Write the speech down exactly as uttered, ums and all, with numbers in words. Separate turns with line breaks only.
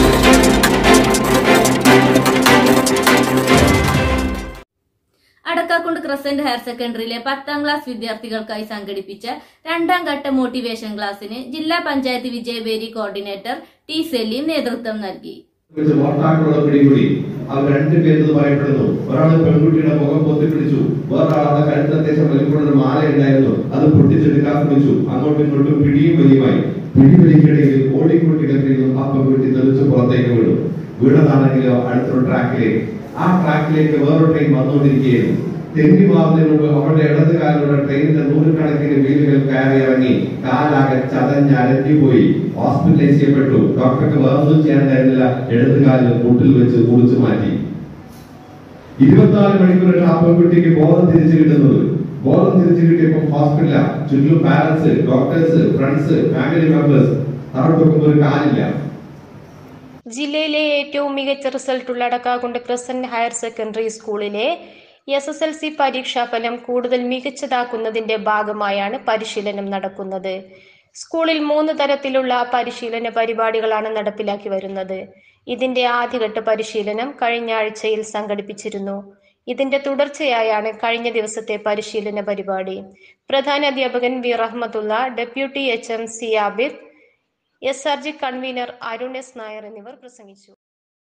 Adakkakundu Crescent higher സെക്കൻഡറിയിലെ പത്താം class വിദ്യാർത്ഥികൾക്കായി സംഘടിപ്പിച്ച രണ്ടാം ഘട്ട മോട്ടിവേഷൻ ക്ലാസ്സിന് ജില്ലാ പഞ്ചായത്ത് വിജയബേരി കോർഡിനേറ്റർ ടി സലീം നേതൃത്വം നൽകി.
അവർ രണ്ടുപേരെന്ന് പറയപ്പെടുന്നു. ഒരാള് പെൺകുട്ടിയുടെ മുഖം പൊത്തിപ്പിടിച്ചു, വേറൊരാളുടെ കഴുത്തത്യാവശ്യം വലിപ്പമുള്ള മാല ഉണ്ടായിരുന്നു, അത് പൊട്ടിച്ചെടുക്കാൻ ശ്രമിച്ചു. അങ്ങോട്ടും ഇങ്ങോട്ടും പിടിയും വലിയുമായി. പിടിവലിക്കിടയിൽ ഓടിക്കൊണ്ടിടത്തിൽ ആ പെൺകുട്ടി തെളിച്ച് പുറത്തേക്ക് വീണു. വീണതാണെങ്കിലോ അടുത്തൊരു ട്രാക്കിലേക്ക്. ആ ട്രാക്കിലേക്ക് വേറൊരു ട്രെയിൻ വന്നുകൊണ്ടിരിക്കുകയായിരുന്നു. തെന്നി മാറുന്നതിന് മുമ്പ് അവരുടെ ഇടത് കാലിലൂടെ ട്രെയിനിന്റെ നൂറുകണക്കിന് വീലുകൾ കയറി ഇറങ്ങി കാലാകെ ചതഞ്ഞ് അരഞ്ഞുപോയി. ഹോസ്പിറ്റലൈസ് ചെയ്യപ്പെട്ടു. ഡോക്ടർക്ക് വേറൊന്നും ചെയ്യാൻ കഴിഞ്ഞില്ല. ഇടത് കാലിൽ കൂട്ടിൽ വെച്ച് കുടിച്ചു മാറ്റി. ഇരുപത്തിനാല് മണിക്കൂറാണ് ആ പെൺകുട്ടിക്ക് ബോധം തിരിച്ചു കിട്ടുന്നത്. ബോധം തിരിച്ചു കിട്ടിയപ്പോൾ ഹോസ്പിറ്റല ചുറ്റും parents, doctors, friends, family members. തറട്ടൊക്കെ ഒരു കാലില്ല.
ജില്ലയിലെ ഏറ്റവും മികച്ച റിസൾട്ടുള്ള അടക്കാക്കുണ്ട് ക്രസന്റ് ഹയർ സെക്കൻഡറി സ്കൂളിലെ എസ് എസ് എൽ സി പരീക്ഷാഫലം കൂടുതൽ മികച്ചതാക്കുന്നതിന്റെ ഭാഗമായാണ് പരിശീലനം നടക്കുന്നത്. സ്കൂളിൽ മൂന്ന് തരത്തിലുള്ള പരിശീലന പരിപാടികളാണ് നടപ്പിലാക്കി വരുന്നത്. ഇതിന്റെ ആദ്യഘട്ട പരിശീലനം കഴിഞ്ഞ ആഴ്ചയിൽ സംഘടിപ്പിച്ചിരുന്നു. ഇതിന്റെ തുടർച്ചയായാണ് കഴിഞ്ഞ ദിവസത്തെ പരിശീലന പരിപാടി. പ്രധാന അധ്യാപകൻ V Rahmathulla, deputy H M C Abid, S R G convener Arun S Nair എന്നിവർ പ്രസംഗിച്ചു.